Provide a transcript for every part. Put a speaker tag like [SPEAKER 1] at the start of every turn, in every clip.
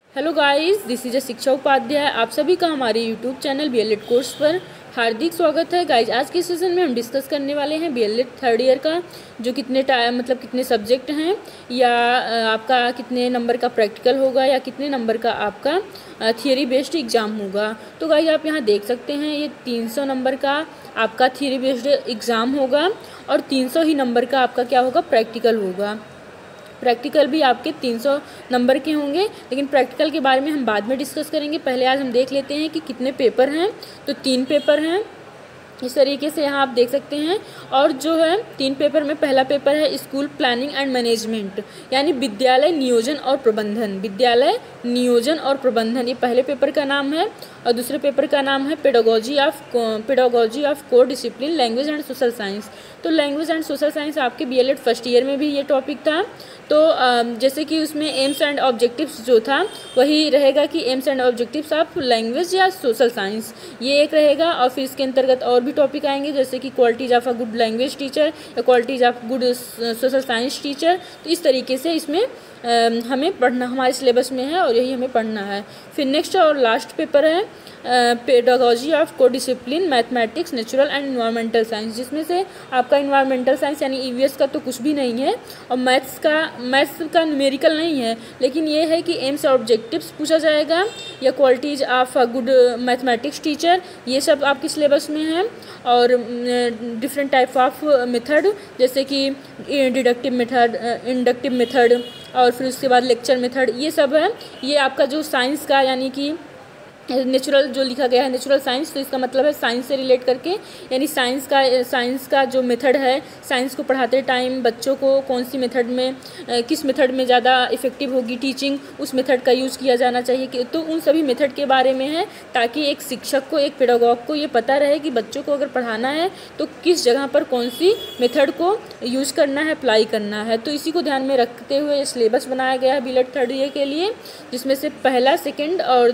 [SPEAKER 1] Hello guys, this is शिक्षा उपाध्याय। आप सभी का हमारे यूट्यूब चैनल बीएलएड कोर्स पर हार्दिक स्वागत है। गाइस, आज के सेशन में हम डिस्कस करने वाले हैं बीएलएड थर्ड ईयर का, जो कितने कितने सब्जेक्ट हैं, या आपका कितने नंबर का प्रैक्टिकल होगा, या कितने नंबर का आपका थियरी बेस्ड एग्ज़ाम होगा। तो गाइस, आप यहाँ देख सकते हैं ये 300 नंबर का आपका थियरी बेस्ड एग्ज़ाम होगा और 300 ही नंबर का आपका क्या होगा, प्रैक्टिकल होगा। प्रैक्टिकल भी आपके 300 नंबर के होंगे, लेकिन प्रैक्टिकल के बारे में हम बाद में डिस्कस करेंगे। पहले आज हम देख लेते हैं कि कितने पेपर हैं। तो 3 पेपर हैं, इस तरीके से यहाँ आप देख सकते हैं। और जो है 3 पेपर में पहला पेपर है स्कूल प्लानिंग एंड मैनेजमेंट, यानी विद्यालय नियोजन और प्रबंधन। विद्यालय नियोजन और प्रबंधन, ये पहले पेपर का नाम है। और दूसरे पेपर का नाम है pedagogy of core discipline language and social science. तो लैंग्वेज एंड सोशल साइंस आपके बीएलएड फर्स्ट ईयर में भी ये टॉपिक था। तो जैसे कि उसमें एम्स एंड ऑब्जेक्टिव्स जो था वही रहेगा कि aims and objectives of language या सोशल साइंस, ये एक रहेगा। और फिर इसके अंतर्गत और भी टॉपिक आएंगे, जैसे कि qualities of a good language teacher या qualities of good social science teacher. तो इस तरीके से इसमें हमें पढ़ना, हमारे सिलेबस में है और यही हमें पढ़ना है। फिर नेक्स्ट और लास्ट पेपर है pedagogy of core discipline mathematics natural and environmental science, जिसमें से आपका इन्वायरमेंटल साइंस यानी ईवीएस का तो कुछ भी नहीं है, और मैथ्स का न्यूमेरिकल नहीं है, लेकिन ये है कि एम्स और ऑब्जेक्टिव्स पूछा जाएगा या qualities of a good mathematics teacher, ये सब आपके सिलेबस में है। और डिफरेंट टाइप ऑफ मेथड, जैसे कि डिडक्टिव मेथड, इंडक्टिव मेथड, और फिर उसके बाद लेक्चर मेथड, ये सब है। ये आपका जो साइंस का यानी कि नेचुरल जो लिखा गया है नेचुरल साइंस, तो इसका मतलब है साइंस से रिलेट करके, यानी साइंस का जो मेथड है, साइंस को पढ़ाते टाइम बच्चों को कौन सी मेथड में, किस मेथड में ज़्यादा इफेक्टिव होगी टीचिंग, उस मेथड का यूज़ किया जाना चाहिए कि, तो उन सभी मेथड के बारे में है, ताकि एक शिक्षक को, एक पेडागॉग को ये पता रहे कि बच्चों को अगर पढ़ाना है तो किस जगह पर कौन सी मेथड को यूज़ करना है, अप्लाई करना है। तो इसी को ध्यान में रखते हुए ये सिलेबस बनाया गया है बीएलएड थर्ड ईयर के लिए, जिसमें से पहला, सेकेंड और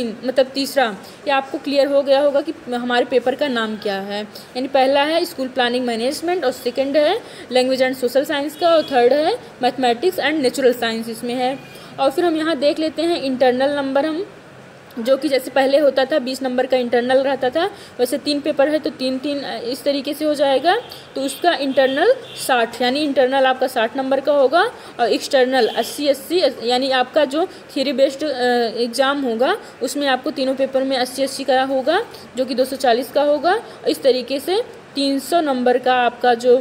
[SPEAKER 1] तीसरा ये आपको क्लियर हो गया होगा कि हमारे पेपर का नाम क्या है। यानी पहला है स्कूल प्लानिंग मैनेजमेंट, और सेकंड है लैंग्वेज एंड सोशल साइंस का, और थर्ड है मैथमेटिक्स एंड नेचुरल साइंस इसमें है। और फिर हम यहाँ देख लेते हैं इंटरनल नंबर, हम जो कि जैसे पहले होता था 20 नंबर का इंटरनल रहता था, वैसे 3 पेपर है तो 3-3 इस तरीके से हो जाएगा। तो उसका इंटरनल 60, यानी इंटरनल आपका 60 नंबर का होगा, और एक्सटर्नल 80, यानी आपका जो थियरी बेस्ड एग्ज़ाम होगा उसमें आपको तीनों पेपर में 80 का होगा, जो कि 240 का होगा। इस तरीके से 300 नंबर का आपका जो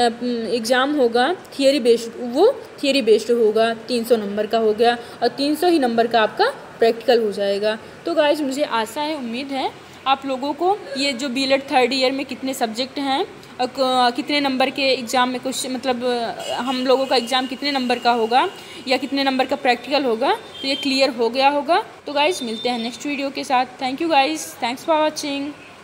[SPEAKER 1] एग्ज़ाम होगा थियरी बेस्ड, वो थियरी बेस्ड होगा, 300 नंबर का हो गया, और 300 ही नंबर का आपका प्रैक्टिकल हो जाएगा। तो गाइज, मुझे आशा है, उम्मीद है आप लोगों को ये जो बीएलएड थर्ड ईयर में कितने सब्जेक्ट हैं और कितने नंबर के एग्ज़ाम में कुछ हम लोगों का एग्ज़ाम कितने नंबर का होगा या कितने नंबर का प्रैक्टिकल होगा, तो ये क्लियर हो गया होगा। तो गाइज, मिलते हैं नेक्स्ट वीडियो के साथ। Thank you guys, thanks for watching.